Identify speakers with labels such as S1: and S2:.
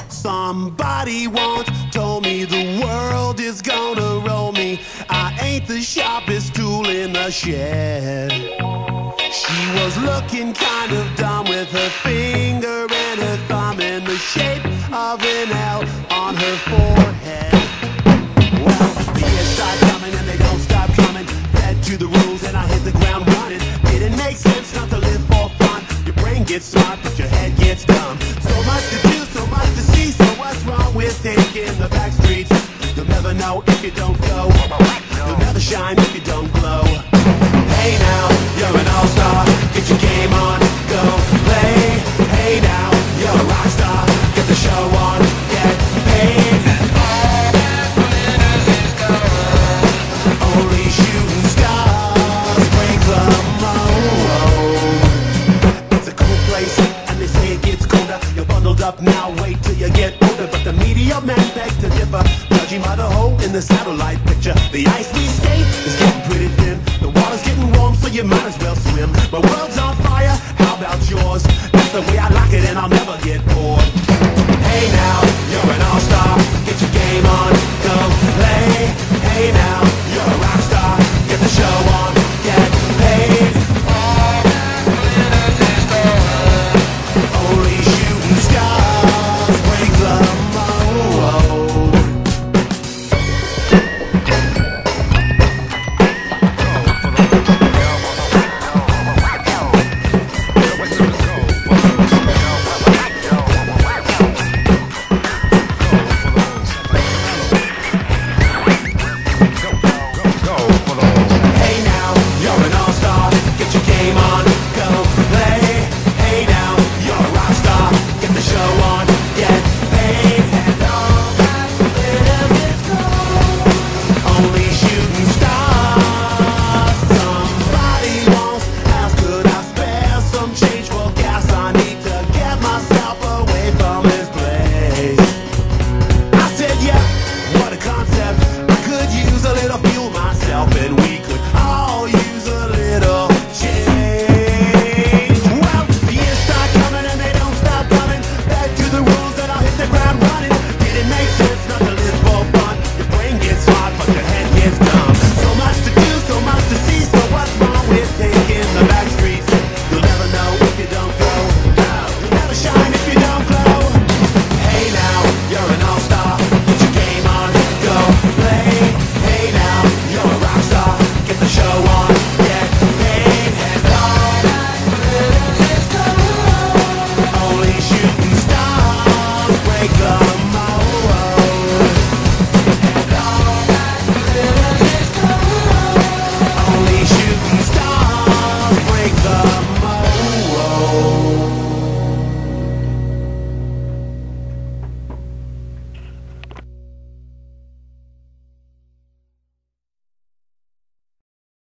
S1: Somebody once told me the world is gonna roll me. I ain't the sharpest tool in the shed. She was looking kind of dumb with her finger and her thumb in the shape of an L on her forehead. Well, the years start coming and they don't stop coming. Fed to the rules and I hit the ground running. Didn't make sense not to live for fun. Your brain gets smart but your head gets dumb. So much to do, so much to see. So what's wrong with taking the back streets? You'll never know if you don't go. You'll never shine if you don't glow. Hey now, you're an all-star. Get your game on, go play. Hey now, you're a rock star. Get the show on, get paid. Only shooting stars break the mold. It's a cool place, and they say it gets colder. You're bundled up now, wait till you get older. But the media men beg to differ, judging by the hole in the satellite picture. The ice we skate is getting pretty thin. The water's getting warm, so you might as well swim. My world's on fire, how about yours? That's the way I like it, and I'll never get bored. Hey now,